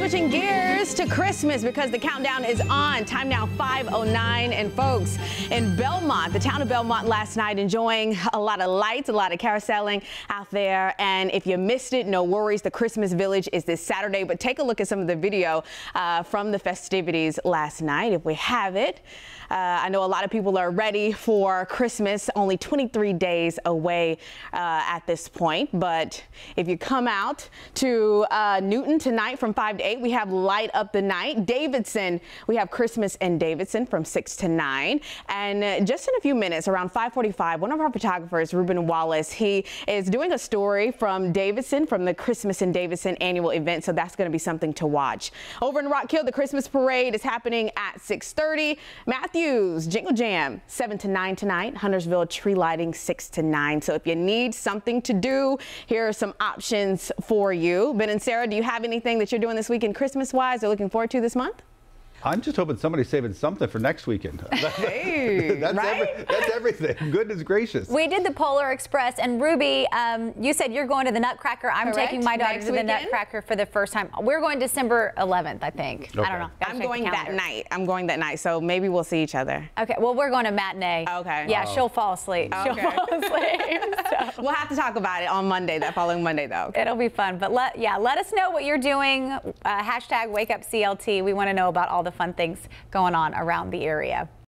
switching gears to Christmas because the countdown is on. Time now 5:09, and folks in Belmont, the town of Belmont last night enjoying a lot of lights, a lot of carouseling out there. And if you missed it, no worries. The Christmas Village is this Saturday, but take a look at some of the video from the festivities last night if we have it. I know a lot of people are ready for Christmas, only 23 days away at this point. But if you come out to Newton tonight from 5 to 8, we have Light Up the Night. Davidson, we have Christmas in Davidson from 6 to 9. And just in a few minutes, around 5:45, one of our photographers, Ruben Wallace, he is doing a story from Davidson, from the Christmas in Davidson annual event. So that's going to be something to watch. Over in Rock Hill, the Christmas parade is happening at 6:30. Matthews Jingle Jam 7 to 9 tonight. Huntersville tree lighting 6 to 9. So if you need something to do, here are some options for you. Ben and Sarah, do you have anything that you're doing this weekend Christmas-wise or looking forward to this month? I'm just hoping somebody's saving something for next weekend. Hey, that's everything. Goodness gracious. We did the Polar Express, and Ruby, you said you're going to the Nutcracker. I'm taking my daughter to the Nutcracker for the first time. We're going December 11th, I think. Okay. I don't know. I'm going that night. I'm going that night, so maybe we'll see each other. Okay, well, we're going to matinee. Okay. Yeah, she'll fall asleep. Okay. She'll fall asleep. So. We'll have to talk about it on Monday, that following Monday, though. It'll be fun. But let us know what you're doing. Hashtag WakeUpCLT. We want to know about all the fun things going on around the area.